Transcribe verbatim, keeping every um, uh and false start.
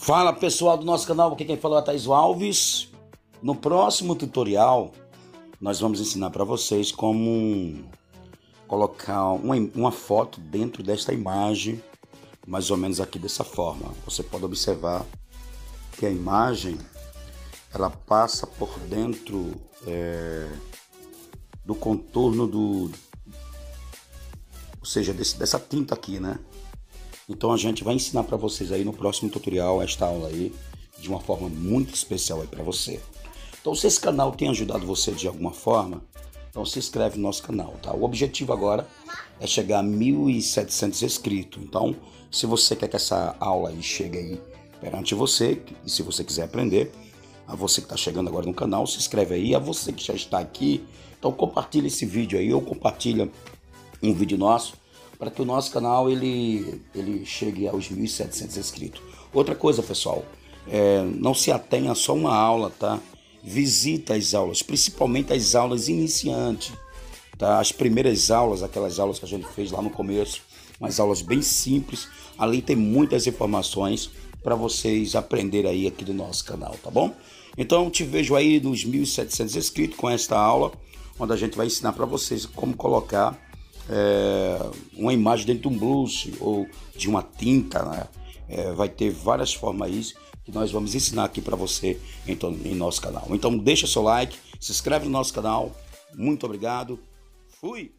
Fala pessoal do nosso canal, aqui quem falou é Thaís Alves. No próximo tutorial nós vamos ensinar para vocês como colocar uma, uma foto dentro desta imagem, mais ou menos aqui dessa forma. Você pode observar que a imagem ela passa por dentro é, do contorno do, ou seja, desse, dessa tinta aqui, né? Então a gente vai ensinar para vocês aí no próximo tutorial esta aula aí de uma forma muito especial aí para você. Então se esse canal tem ajudado você de alguma forma, então se inscreve no nosso canal, tá? O objetivo agora é chegar a mil e setecentos inscritos. Então se você quer que essa aula aí chegue aí perante você, e se você quiser aprender, a você que está chegando agora no canal, se inscreve aí, a você que já está aqui, então compartilha esse vídeo aí ou compartilha um vídeo nosso, para que o nosso canal ele, ele chegue aos mil e setecentos inscritos. Outra coisa, pessoal, é, não se atenha só uma aula, tá? Visita as aulas, principalmente as aulas iniciantes, tá? As primeiras aulas, aquelas aulas que a gente fez lá no começo, umas aulas bem simples. Ali tem muitas informações para vocês aprenderem aí aqui do nosso canal, tá bom? Então te vejo aí nos mil e setecentos inscritos com esta aula, onde a gente vai ensinar para vocês como colocar É, uma imagem dentro de um blush ou de uma tinta, né? É, vai ter várias formas aí que nós vamos ensinar aqui para você então, em nosso canal. Então deixa seu like, se inscreve no nosso canal. Muito obrigado. Fui!